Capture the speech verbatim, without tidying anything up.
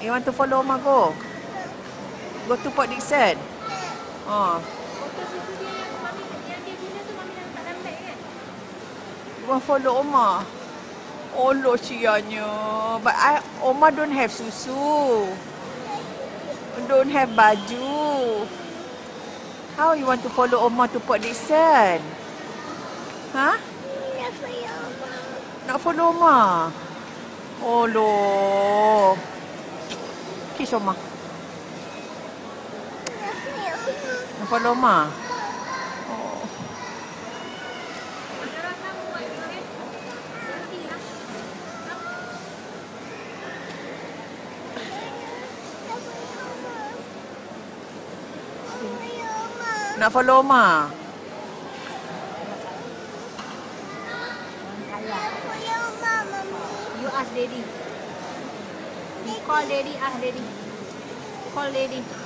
You want to follow Oma go? Go to Port Dickson. Oh. Foto susu dia yang mami yang dia guna tu mami nak letak dalam beg kan? You want follow Oma? Oh, lo sianya. But I, Oma don't have susu. Don't have baju. How you want to follow Oma to Port Dickson? Huh? Nak follow Oma? Oh, lo. Kiss Oma. Nak follow Oma? Oh. Nak follow Oma? You ask daddy. You call daddy, ask daddy. Call daddy.